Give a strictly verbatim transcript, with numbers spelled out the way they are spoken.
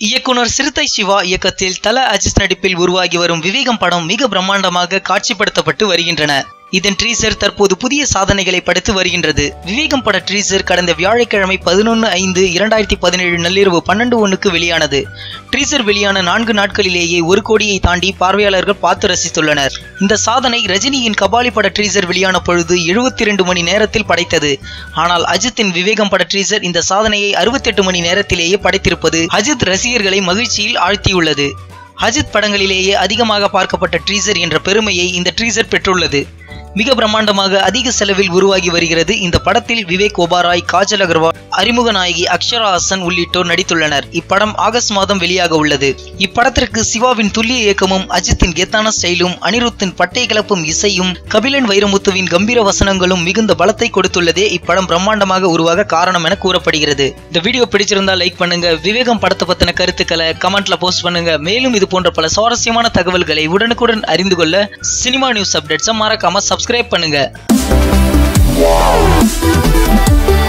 இயக்குனர் சிறுத்தை சிவா இயக்கத்தில் தல அஜித் நடிப்பில் உருவாகி வரும் விவேகம் படம் மிக பிரம்மாண்டமாக காட்சிப்படுத்தப்பட்டு வருகின்றன. இதன் ட்ரீசர் தற்போது புதிய சாதனைகளை படைத்து வருகின்றது. விவேகம் பட ட்ரீசர் கடந்த வியாழக்கிழமை பதினொன்று ஐந்து இரண்டாயிரத்தி பதினேழு நள்ளிரவு பன்னெண்டு ஒன்றுக்கு வெளியானது. ட்ரீசர் வெளியான நான்கு நாட்களிலேயே ஒரு கோடியை தாண்டி பார்வையாளர்கள் பார்த்து ரசித்துள்ளனர். இந்த சாதனை ரஜினியின் கபாலி பட ட்ரீசர் வெளியான பொழுது எழுபத்தி இரண்டு மணி நேரத்தில் படைத்தது. ஆனால் அஜித்தின் விவேகம் பட ட்ரீசர் இந்த சாதனையை அறுபத்தி எட்டு மணி நேரத்திலேயே படைத்திருப்பது அஜித் ரசிகர்களை மகிழ்ச்சியில் ஆழ்த்தியுள்ளது. அஜித் படங்களிலேயே அதிகமாக பார்க்கப்பட்ட ட்ரீசர் என்ற பெருமையை இந்த ட்ரீசர் பெற்றுள்ளது. மிக பிரம்மாண்டமாக அதிக செலவில் உருவாகி வருகிறது. இந்த படத்தில் விவேக் ஒபாராய், காஜல் அகர்வால், அறிமுக நாயகி அக்ஷரா ஹாசன் உள்ளிட்டோர் நடித்துள்ளனர். இப்படம் ஆகஸ்ட் மாதம் வெளியாக உள்ளது. இப்படத்திற்கு சிவாவின் துல்லிய இயக்கமும், அஜித்தின் கெத்தான ஸ்டைலும், அனிருத்தின் பட்டை கிளப்பும் இசையும், கபிலன் வைரமுத்துவின் கம்பீர வசனங்களும் மிகுந்த பலத்தை கொடுத்துள்ளதே இப்படம் பிரம்மாண்டமாக உருவாக காரணம் என கூறப்படுகிறது. இந்த வீடியோ பிடிச்சிருந்தா லைக் பண்ணுங்க. விவேகம் படத்தை பத்தின கருத்துக்களை கமெண்ட்ல போஸ்ட் பண்ணுங்க. மேலும் இது போன்ற பல சுவாரஸ்யமான தகவல்களை உடனுக்குடன் அறிந்து கொள்ள சினிமா நியூஸ் அப்டேட்ஸை மறக்காம சப்ஸ்கிரைப் பண்ணுங்க.